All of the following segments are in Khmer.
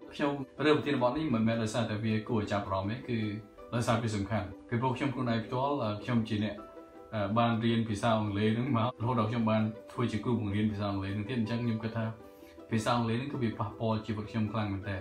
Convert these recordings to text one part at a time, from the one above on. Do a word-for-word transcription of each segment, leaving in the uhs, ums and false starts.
ខ្ញុំរើប្រធានបទនេះមិនមែនដោយសារតែវាគួរចាប់អារម្មណ៍ទេគឺដោយសារវាសំខាន់គឺព្រោះខ្ញុំខ្លួនឯងផ្ទាល់ខ្ញុំជាអ្នកបានរៀនភាសាអង់គ្លេសហ្នឹងមករហូតដល់ខ្ញុំបានធ្វើជាគ្រូបង្រៀនភាសាអង់គ្លេសហ្នឹងទៀតអញ្ចឹងខ្ញុំគិតថាភាសាអង់គ្លេសហ្នឹងគឺវាប៉ះពាល់ជីវិតខ្ញុំខ្លាំងមែនតើ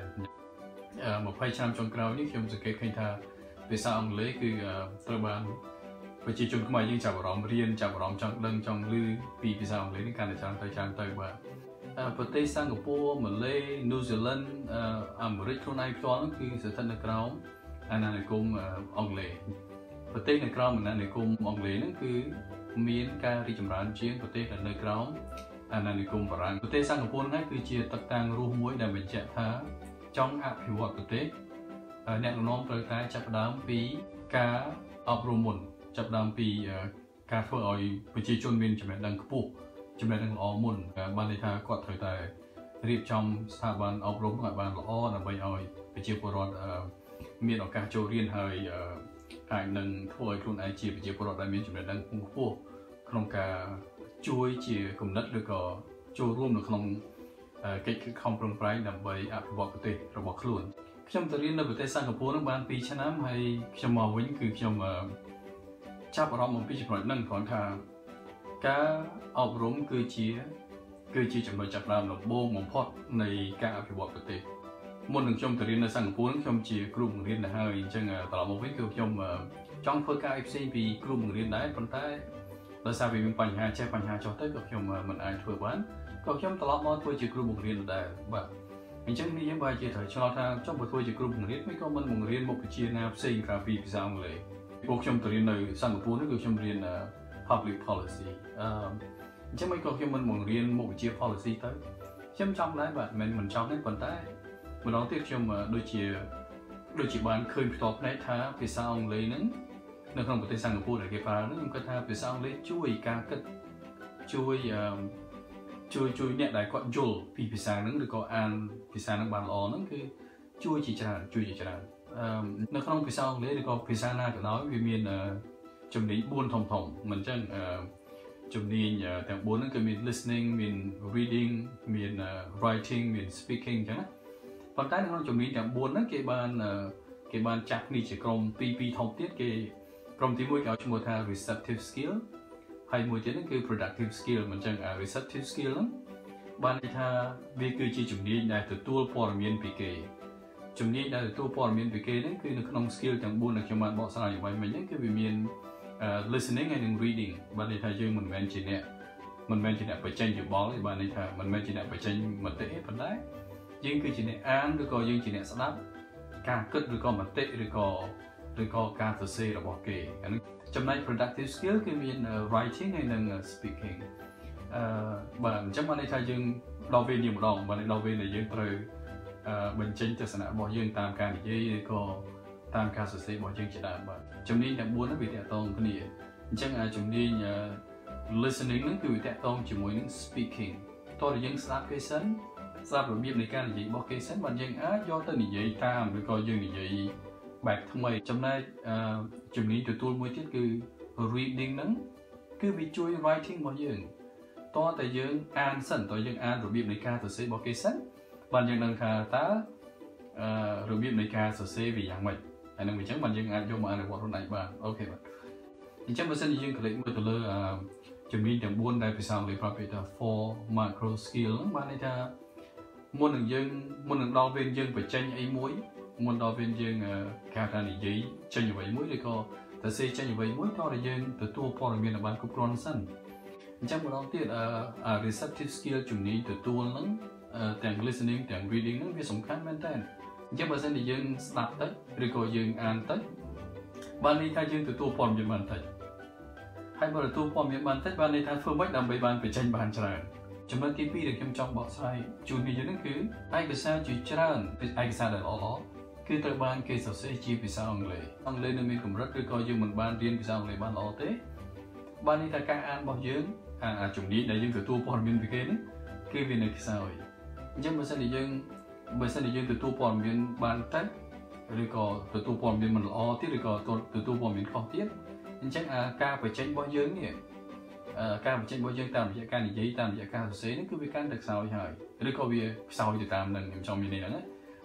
20ឆ្នាំចុងក្រោយនេះខ្ញុំសង្កេតឃើញថាភាសាអង់គ្លេសគឺត្រូវបានប្រជាជនខ្មែរយើងចាប់អារម្មណ៍រៀនចាប់អារម្មណ៍ចង់ដឹងចង់ឮពីភាសាអង់គ្លេសនេះកាន់តែច្រើនទៅច្រើនទៅបាទប្រទេសសិង្ហបុរីម៉ាឡេនូហ្សេឡង់អាមេរិកខ្លួនឯងផ្ទាល់ហ្នឹងគឺស្ថិតនៅក្រោមអាណានិគមអង់គ្លេសប្រទេសនៅក្រោមអាណានិគមអង់គ្លេសហ្នឹងគឺមានការរីកចម្រើនជាងប្រទេសដែលនៅក្រោមអាណានិគមបារាំងប្រទេសសិង្ហបុរីហ្នឹងគឺជាទឹកតាំងរស់មួយដែលបញ្ជាក់ថាចង់អភិវឌ្ឍប្រទេសអ្នកដឹកនាំត្រូវតែចាប់ផ្ដើមពីការអប់រំមុនចាប់ផ្ដើមពីការធ្វើឲ្យប្រជាជនមានចំណេះដឹងខ្ពស់ចំណេះដឹងល្អមុនបានន័យថាគាត់ត្រូវតែរៀបចំស្ថាប័នអប់រំឲ្យបានល្អដើម្បីឲ្យប្រជាពលរដ្ឋមានឱកាសចូលរៀនហើយអាចនឹងធ្វើឲ្យខ្លួនឯងជាប្រជាពលរដ្ឋដែលមានចំណេះដឹងខ្ពស់ក្នុងការជួយជាគំនិតឬក៏ចូលរួមនៅក្នុងកិច្ចខំប្រឹងប្រែងដើម្បីអភិវឌ្ឍប្រទេសរបស់ខ្លួនខ្ញុំទៅរៀននៅប្រទេសសិង្ហបុរីនឹងបានពីរឆ្នាំហើយខ្ញុំមកវិញគឺខ្ញុំចាប់អារម្មណ៍អំពីចំណុចហ្នឹងគ្រាន់ថាការអប់រំគឺជាគឺជាចំណុចចាប់ផ្ដើមដំបូងបំផុតនៃការអភិវឌ្ឍប្រទេសមុននឹងខ្ញុំទៅរៀននៅសិង្ហបុរីខ្ញុំជាគ្រូបង្រៀនទៅហើយអញ្ចឹងត្រឡប់មកវិញគឺខ្ញុំចង់ធ្វើការឲ្យផ្សេងពីគ្រូបង្រៀនដែរប៉ុន្តែដោយសារវាមានបញ្ហាចេះបញ្ហាចុះទៅក៏ខ្ញុំមិនអាចធ្វើបានក៏ខ្ញុំត្រឡប់មកធ្វើជាគ្រូបង្រៀនដែរបាទអញ្ចឹងនេះយើងបើជាត្រូវឆ្លងថាចង់បើធ្វើជាគ្រូបង្រៀនមិនក៏មិនបង្រៀនមុខវិជ្ជាណាផ្សេងក្រៅពីភាសាអង់គ្លេសពួកខ្ញុំទៅរៀននៅសិង្ហបុរីនេះគឺខ្ញុំរៀន public policy អឺអញ្ចឹងមិនក៏ខ្ញុំមិនបង្រៀនមុខវិជ្ជា policy ទៅខ្ញុំចង់ដែរបាទមិនមិនចង់ទេប៉ុន្តែម្ដងទៀតខ្ញុំដូចជាដូចជាបានឃើញផ្ទាល់ភ្នែកថាភាសាអង់គ្លេសហ្នឹងនៅក្នុងប្រទេសសិង្ហបុរីដែលគេប្រើហ្នឹងខ្ញុំគិតថាភាសាអង់គ្លេសជួយការគិតជួយជួយជួយអ្នកដែលគាត់យល់ពីភាសាហ្នឹងឬក៏អានភាសាហ្នឹងបានល្អហ្នឹងគឺជួយជាច្រើនជួយជាច្រើនអឺនៅក្នុងភាសាអង់គ្លេសឬក៏ភាសាណាក៏ដោយវាមានជំនាញបួនធំធំមិនអញ្ចឹងជំនាញទាំងបួនហ្នឹងគឺមាន listening មាន reading មាន writing មាន speaking អញ្ចឹងណាប៉ុន្តែនៅក្នុងជំនាញទាំងបួនហ្នឹងគេបានគេបានចាត់គ្នាជាក្រុមពីរពីរធំទៀតគេក្រុមទីមួយគេឲ្យឈ្មោះថា receptive skill ហើយមួយទៀតហ្នឹងគឺ productive skill មិនអញ្ចឹង receptive skill ហ្នឹងបានន័យថាវាគឺជាជំនាញដែលទទួលព័ត៌មានពីគេជំនាញដែលទទួលព័ត៌មានពីគេហ្នឹងគឺនៅក្នុង skill ទាំងបួនដែលខ្ញុំបានបកស្រាយឲ្យមិញហ្នឹងគឺវាមាន listening ហើយនិង reading បានន័យថាយើងមិនមែនជាអ្នកមិនមែនជាអ្នកបញ្ចេញយោបល់ទេបានន័យថាមិនមែនជាអ្នកបញ្ចេញមតិទេប៉ុន្តែយើងគឺជាអ្នកអានឬក៏យើងជាអ្នកស្ដាប់ការគិតឬក៏មតិឬក៏ឬក៏ការសរសេររបស់គេអានេះចំណែក productive skill គឺមាន writing ហើយនិង speaking អឺបាទអញ្ចឹងបានន័យថាយើងដល់ពេលនេះម្ដងបានដល់ពេលដែលយើងត្រូវបញ្ចេញទស្សនៈរបស់យើងតាមការនិយាយឬក៏តាមការសរសេររបស់យើងជាដើមបាទជំនាញទាំងបួនហ្នឹងវាតាក់ទងគ្នាអញ្ចឹងជំនាញ listening ហ្នឹងគឺវាតាក់ទងជាមួយនឹង speaking តោះយើងស្ដាប់គេសិនស្ដាប់របៀបនៃការនិយាយរបស់គេសិនបានយើងអាចយកទៅនិយាយតាមឬក៏យើងនិយាយបែបថ្មីចំណែកជំនាញទទួលមួយទៀតគឺ reading ហ្នឹងគឺវាជួយ writing របស់យើងតោះតែយើងអានសិនតោះយើងអានរបៀបនៃការសរសេររបស់គេសិនបានយើងដឹងថាតើរបៀបនៃការសរសេរវាយ៉ាងម៉េចហើយនឹងអញ្ចឹងបានយើងអាចយកមកអនុវត្តខ្លួនឯងបានអូខេបាទអញ្ចឹងបើសិនជាយើងកលេចមើលទៅលើជំនាញទាំងបួនដែលភាសាអង់គ្លេសប្រាប់ថា four macro skill ហ្នឹងបានន័យថាមុននឹងយើងមុននឹងដល់ពេលយើងបញ្ចេញអីមួយមុនដល់ពេលយើងគេថានិយាយចេញអ្វីមួយឬក៏ទៅសេចេញអ្វីមួយតើយើងទទួលព័ត៌មានឲ្យបានគ្រប់គ្រាន់សិនអញ្ចឹងម្ដងទៀត receptive skill ជំនាញទទួលហ្នឹងទាំង listening ទាំង reading ហ្នឹងវាសំខាន់មែនតើអញ្ចឹងបើសិនជាយើងស្ដាប់ទៅឬក៏យើងអានទៅបានន័យថាយើងទទួលព័ត៌មានបានតិចហើយបើទទួលព័ត៌មានបានតិចបានន័យថាធ្វើម៉េចដើម្បីបានបញ្ចេញបានច្រើនចំណុចទីពីរដែលខ្ញុំចង់បកស្រាយជូននេះហ្នឹងគឺឯកសារជាច្រើនឯកសារដែលល្អៗគឺត្រូវបានគេសរសេរជាភាសាអង់គ្លេសអង់គ្លេសនៅមានកម្រិតឬក៏យើងមិនបានរៀនភាសាអង់គ្លេសបានល្អទេបានន័យថាការអានរបស់យើងអាជំនាញដែលយើងទទួលព័ត៌មានពីគេនេះគឺវានៅខ្សោយអញ្ចឹងបើសិនជាយើងបើសិនជាយើងទទួលព័ត៌មានបានតិចឬក៏ទទួលព័ត៌មានមិនល្អទៀតឬក៏ទទួលព័ត៌មានខុសទៀតអញ្ចឹងការបញ្ចេញរបស់យើងនេះការបញ្ចេញរបស់យើងតាមរយៈការនិយាយតាមរយៈការសរសេរនេះគឺវាកាន់តែខ្សោយហើយឬក៏វាខ្សោយទៅតាមនឹងខ្ញុំចង់មានន័យហ្នឹងណា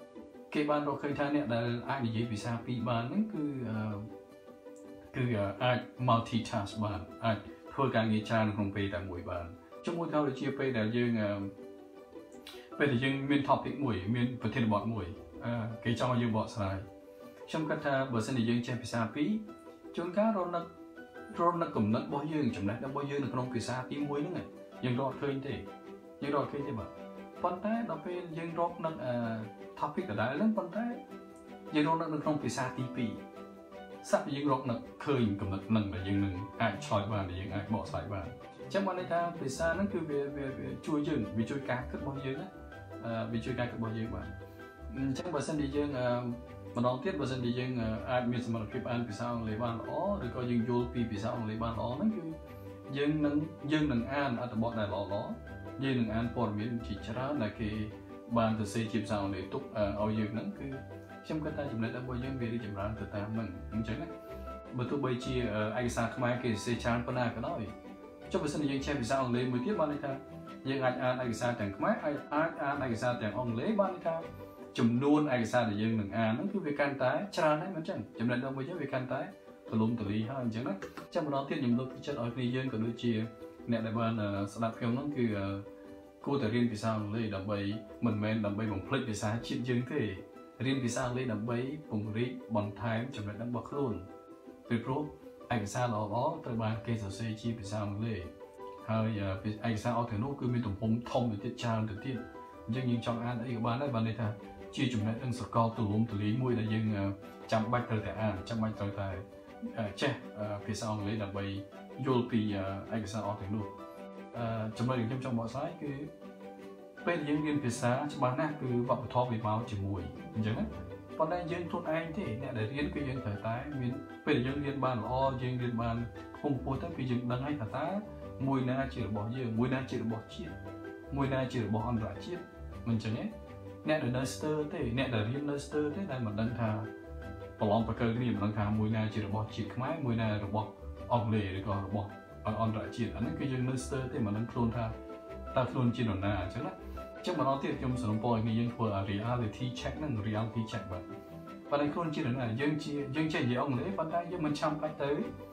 គេបានរកឃើញថាអ្នកដែលអាចនិយាយភាសាពីរបានហ្នឹងគឺគឺអាច multitask បានអាចធ្វើការងារច្រើនក្នុងពេលតែមួយបានជាមួយទៅដូចជាពេលដែលយើងពេលដែលយើងមាន topic មួយមានប្រធានបទមួយគេចង់ឲ្យយើងបកស្រាយខ្ញុំគិតថាបើសិនជាយើងចេះភាសាពីរជួនកាលរនឹករនឹកគំនិតរបស់យើងចំណេះរបស់យើងនៅក្នុងភាសាទីមួយហ្នឹងយើងរកឃើញទេយើងរកឃើញទេបាទប៉ុន្តែដល់ពេលយើងរកនឹង topic ដដែលហ្នឹងប៉ុន្តែយើងរកនៅក្នុងភាសាទីពីរសាក់យើងរកនឹកឃើញគំនិតហ្នឹងដែលយើងនឹងអាចឆ្លើយបានដែលយើងអាចបកស្រាយបានអញ្ចឹងបានន័យថាភាសាហ្នឹងគឺវាវាជួយយើងវាជួយការគិតរបស់យើងណាវាជួយការគិតរបស់យើងបាទអញ្ចឹងបើសិនជាយើងម្ដងទៀតបើសិនជាយើងអាចមានសមត្ថភាពអានភាសាអង់គ្លេសបានល្អឬក៏យើងយល់ពីភាសាអង់គ្លេសបានល្អហ្នឹងគឺយើងនឹងយើងនឹងអានអត្ថបទដែលល្អល្អយើងនឹងអានព័ត៌មានជាច្រើនដែលគេបានទៅសេជាភាសាអង់គ្លេសទុកឲ្យយើងហ្នឹងគឺខ្ញុំគិតថាចំណេះដឹងរបស់យើងវារីកចម្រើនទៅតាមហ្នឹងអញ្ចឹងណាបើទោះបីជាឯកសារខ្មែរគេសេច្រើនប៉ុណ្ណាក៏ដោយចុះបើសិនជាយើងចេះភាសាអង់គ្លេសមួយទៀតបានន័យថាយើងអាចអានឯកសារទាំងខ្មែរអាចអានឯកសារទាំងអង់គ្លេសបានន័យថាចំនួនឯកសារដែលយើងនឹងអានហ្នឹងគឺវាកាន់តែច្រើនហើយមិនចឹងចំណេះដឹងរបស់យើងវាកាន់តែទូលំទូលាយហើយអញ្ចឹងណាចាំម្ដងទៀតខ្ញុំលើកទឹកចិត្តឲ្យគ្នាយើងក៏ដូចជាអ្នកដែលបានស្ដាប់ខ្ញុំហ្នឹងគឺគួរតែរៀនភាសាអង់គ្លេសដើម្បីមិនមែនដើម្បីបំភ្លេចភាសាជាតិយើងទេរៀនភាសាអង់គ្លេសដើម្បីពង្រីកបន្ថែមចំណេះដឹងរបស់ខ្លួនពីព្រោះឯកសារល្អៗត្រូវបានគេសរសេរជាភាសាអង់គ្លេសហើយឯកសារអស់ទាំងនោះគឺមានទំហំធំទៅទៀតច្រើនទៅទៀតអញ្ចឹងយើងចង់អានអីក៏បានដែរបានន័យថាជាចំណេះដឹងសកលទូលំទូលាយមួយដែលយើងចាំបាច់ត្រូវតែអានចាំបាច់ត្រូវតែចេះភាសាអង់គ្លេសដើម្បីយល់ពីឯកសារអស់ទាំងនោះចំណុចដែលខ្ញុំចង់បកស្រាយគឺពេលយើងរៀនភាសាច្បាស់ណាស់គឺវប្បធម៌វាមកជាមួយអញ្ចឹងណាប៉ុន្តែយើងខ្លួនឯងទេអ្នកដែលរៀនគឺយើងត្រូវតែមានពេលដែលយើងរៀនបានល្អយើងរៀនបានខ្ពង់ខ្ពស់ទៅគឺយើងដឹងហើយថាតើមួយណាជារបស់យើងមួយណាជារបស់ជាតិមួយណាជារបស់អន្តរជាតិមិនអញ្ចឹងទេអ្នកដែលនៅស្ទើរទេអ្នកដែលរៀននៅស្ទើរទេដែលមិនដឹងថាប្រឡងប្រកើគ្នាមិនដឹងថាមួយណាជារបស់ជាតិខ្មែរមួយណារបស់អង់គ្លេសឬក៏របស់អន្តរជាតិអានេះគឺយើងនៅស្ទើរទេមិនដឹងខ្លួនថាតើខ្លួនជានរណាអញ្ចឹងណាអញ្ចឹងម្ដងទៀតខ្ញុំសរុបឲ្យគ្នាយើងធ្វើ reality check ហ្នឹង reality check បាទប៉ុន្តែខ្លួនជានរណាយើងជាយើងចេះនិយាយអង់គ្លេសប៉ុន្តែយើងមិនចាំបាច់ទៅ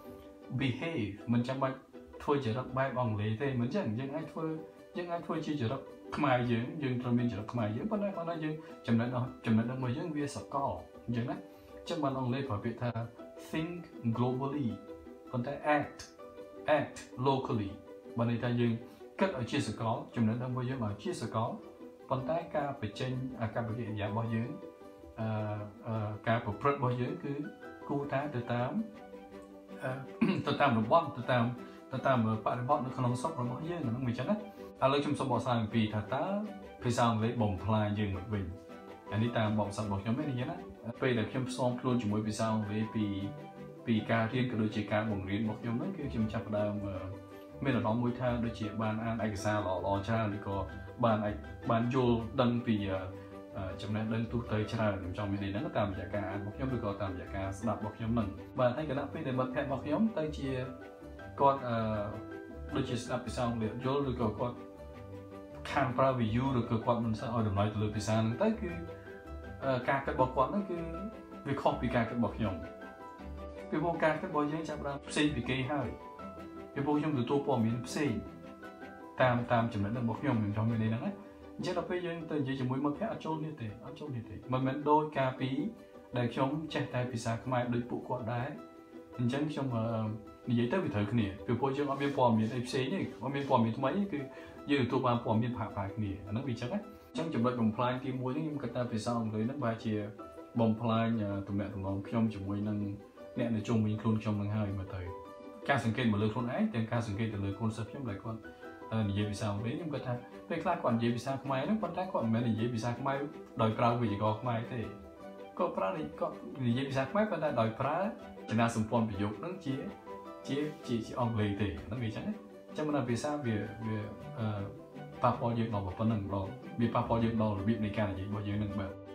behave មិនចាំបាច់ធ្វើចរិតបែបអង់គ្លេសទេមិនអញ្ចឹងយើងអាចធ្វើយើងអាចធ្វើជាចរិតខ្មែរយើងយើងត្រូវមានចរិតខ្មែរយើងប៉ុន្តែប៉ុន្តែយើងចំណេះចំណេះដឹងរបស់យើងវាសកលអញ្ចឹងណាអញ្ចឹងបានអង់គ្លេសប្រើពាក្យថា think globally ប៉ុន្តែ act act locally បានន័យថាយើងគិតឲ្យជាសកលចំណេះដឹងរបស់យើងឲ្យជាសកលប៉ុន្តែការបញ្ចេញអាកប្បកិរិយារបស់យើងអឺការប្រព្រឹត្តរបស់យើងគឺគួរតែទៅតាមទៅតាមរបបទៅតាមទៅតាមបរិបទនៅក្នុងស្រុករបស់យើងហ្នឹងមិនចឹងណាឥឡូវខ្ញុំសូមបកស្រាយអំពីថាតើភាសាអង់គ្លេសបំផ្លាញយើងមកវិញអានេះតាមបទពិសោធន៍របស់ខ្ញុំទេនិយាយណាពេលដែលខ្ញុំផ្សំខ្លួនជាមួយភាសាអង់គ្លេសពីពីការរៀនក៏ដូចជាការបង្រៀនរបស់ខ្ញុំហ្នឹងគឺខ្ញុំចាប់ផ្ដើមមានអារម្មណ៍មួយថាដូចជាបានអានឯកសារល្អៗច្រើនឬក៏បានបានយល់ដឹងពីចំណេះដឹងទូទៅច្រើនខ្ញុំចង់មានន័យហ្នឹងតាមរយៈការអានរបស់ខ្ញុំឬក៏តាមរយៈការស្ដាប់របស់ខ្ញុំហ្នឹងបាទហើយគណៈពេលដែលមិត្តភក្តិរបស់ខ្ញុំទៅជាគាត់អឺដូចជាស្ដាប់ភាសាអង់គ្លេសយល់ឬក៏គាត់ខានប្រើ view ឬក៏គាត់មិនសូវឲ្យតម្លៃទៅលើភាសាហ្នឹងទៅគឺការគិតរបស់គាត់ហ្នឹងគឺវាខុសពីការគិតរបស់ខ្ញុំពីព្រោះការគិតរបស់យើងចាប់ផ្ដើមផ្សេងពីគេហើយពីព្រោះខ្ញុំទទួលព័ត៌មានផ្សេងតាមតាមចំណេះដឹងរបស់ខ្ញុំខ្ញុំចង់មានន័យហ្នឹងណាអញ្ចឹងដល់ពេលយើងទៅនិយាយជាមួយមិត្តភក្តិអត់ចូលនេះទេអត់ចូលនេះទេមិនមែនដូចការពីដែលខ្ញុំចេះតែភាសាខ្មែរដូចពួកគាត់ដែរអញ្ចឹងខ្ញុំនិយាយទៅវាត្រូវគ្នាពីព្រោះយើងអត់មានព័ត៌មានអីផ្សេងទេអត់មានព័ត៌មានថ្មីទេគឺយើងទទួលបានព័ត៌មានផាកផាកគ្នាអាហ្នឹងវាអញ្ចឹងណាអញ្ចឹងចំណុចបំផ្លាញទីមួយនេះខ្ញុំគិតថាភាសាអង់គ្លេសហ្នឹងបែរជាបំផ្លាញទំនាក់ទំនងខ្ញុំជាមួយនឹងអ្នកនៅជុំវិញខ្លួនខ្ញុំនឹងហើយមើលទៅការសង្កេតមកលើខ្លួនឯងទាំងការសង្កេតទៅលើកូនសិស្សខ្ញុំដែលគាត់និយាយភាសាអង់គ្លេសខ្ញុំគាត់ថាពេលខ្លះគាត់និយាយភាសាខ្មែរហ្នឹងប៉ុន្តែគាត់មិនមែននិយាយភាសាខ្មែរដោយប្រើវេយ្យាករណ៍ខ្មែរទេគាត់ប្រើគាត់និយាយភាសាខ្មែរប៉ុន្តែដោយប្រើចនាសម្ព័ន្ធប្រយោគហ្នឹងជាជាជាជាអង់គ្លេសទេហ្នឹងវាអញ្ចឹងណាអញ្ចឹងមិនថាភាសាវាវាប៉ះពាល់យើងដល់ប៉ុណ្ណឹងដល់វាប៉ះពាល់យើងដល់របៀបនៃការនិយាយរបស់យើងហ្នឹងបាទ